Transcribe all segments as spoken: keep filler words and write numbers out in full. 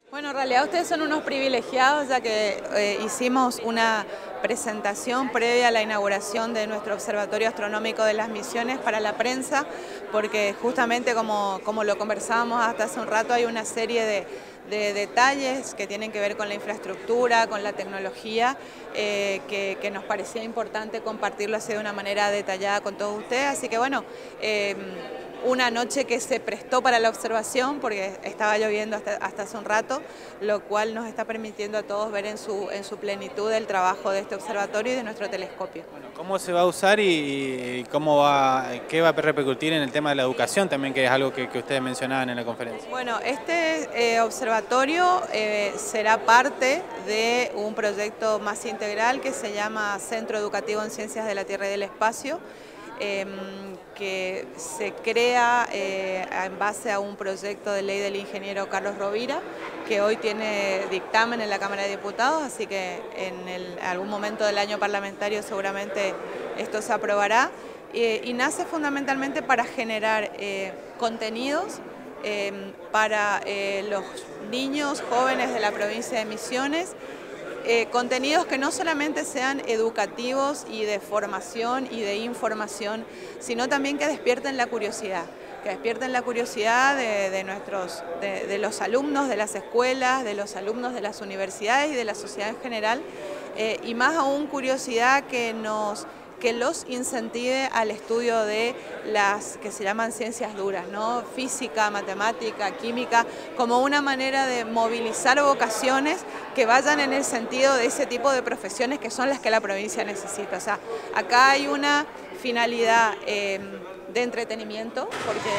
Bueno, en realidad ustedes son unos privilegiados, ya que eh, hicimos una presentación previa a la inauguración de nuestro Observatorio Astronómico de las Misiones para la prensa, porque justamente como, como lo conversábamos hasta hace un rato, hay una serie de, de detalles que tienen que ver con la infraestructura, con la tecnología, eh, que, que nos parecía importante compartirlo así de una manera detallada con todos ustedes. Así que bueno, eh, una noche que se prestó para la observación porque estaba lloviendo hasta, hasta hace un rato, lo cual nos está permitiendo a todos ver en su, en su plenitud el trabajo de este observatorio y de nuestro telescopio. Bueno, ¿cómo se va a usar y cómo va, qué va a repercutir en el tema de la educación también, que es algo que, que ustedes mencionaban en la conferencia? Bueno, este eh, observatorio eh, será parte de un proyecto más integral que se llama Centro Educativo en Ciencias de la Tierra y del Espacio, Eh, que se crea eh, en base a un proyecto de ley del ingeniero Carlos Rovira, que hoy tiene dictamen en la Cámara de Diputados, así que en el, algún momento del año parlamentario seguramente esto se aprobará, eh, y nace fundamentalmente para generar eh, contenidos eh, para eh, los niños, jóvenes de la provincia de Misiones, Eh, contenidos que no solamente sean educativos y de formación y de información, sino también que despierten la curiosidad, que despierten la curiosidad de, de, nuestros, de, de los alumnos de las escuelas, de los alumnos de las universidades y de la sociedad en general, eh, y más aún curiosidad que nos que los incentive al estudio de las que se llaman ciencias duras, ¿no? Física, matemática, química, como una manera de movilizar vocaciones que vayan en el sentido de ese tipo de profesiones que son las que la provincia necesita. O sea, acá hay una finalidad eh, de entretenimiento, porque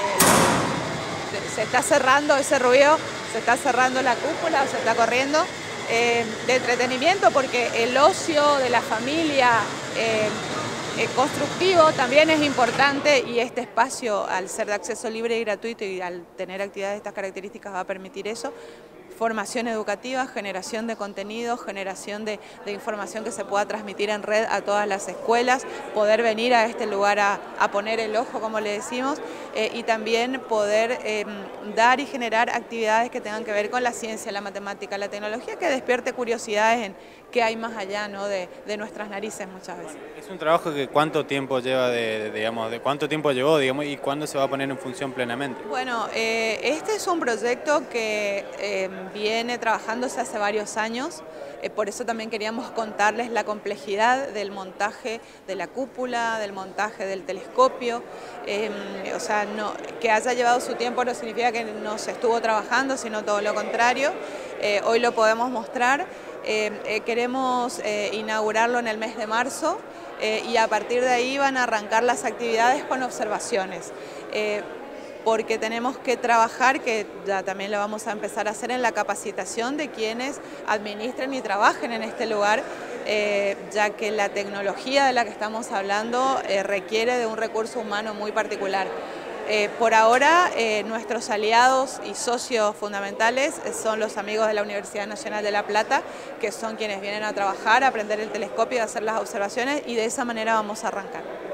se está cerrando ese ruido, se está cerrando la cúpula, se está corriendo, eh, de entretenimiento, porque el ocio de la familia eh, Eh, constructivo también es importante, y este espacio, al ser de acceso libre y gratuito y al tener actividades de estas características, va a permitir eso. Formación educativa, generación de contenidos, generación de, de información que se pueda transmitir en red a todas las escuelas, poder venir a este lugar a, a poner el ojo, como le decimos, eh, y también poder eh, dar y generar actividades que tengan que ver con la ciencia, la matemática, la tecnología, que despierte curiosidades en qué hay más allá, ¿no? de, de nuestras narices muchas veces. Es un trabajo que cuánto tiempo lleva, de, de, digamos, de cuánto tiempo llevó, digamos, y cuándo se va a poner en función plenamente. Bueno, eh, este es un proyecto que eh, viene trabajándose hace varios años, eh, por eso también queríamos contarles la complejidad del montaje de la cúpula, del montaje del telescopio, eh, o sea, no, que haya llevado su tiempo no significa que no se estuvo trabajando, sino todo lo contrario. Eh, hoy lo podemos mostrar. Eh, eh, queremos eh, inaugurarlo en el mes de marzo, eh, y a partir de ahí van a arrancar las actividades con observaciones, eh, porque tenemos que trabajar, que ya también lo vamos a empezar a hacer, en la capacitación de quienes administren y trabajen en este lugar, eh, ya que la tecnología de la que estamos hablando eh, requiere de un recurso humano muy particular. Eh, por ahora, eh, nuestros aliados y socios fundamentales son los amigos de la Universidad Nacional de La Plata, que son quienes vienen a trabajar, a aprender el telescopio y a hacer las observaciones, y de esa manera vamos a arrancar.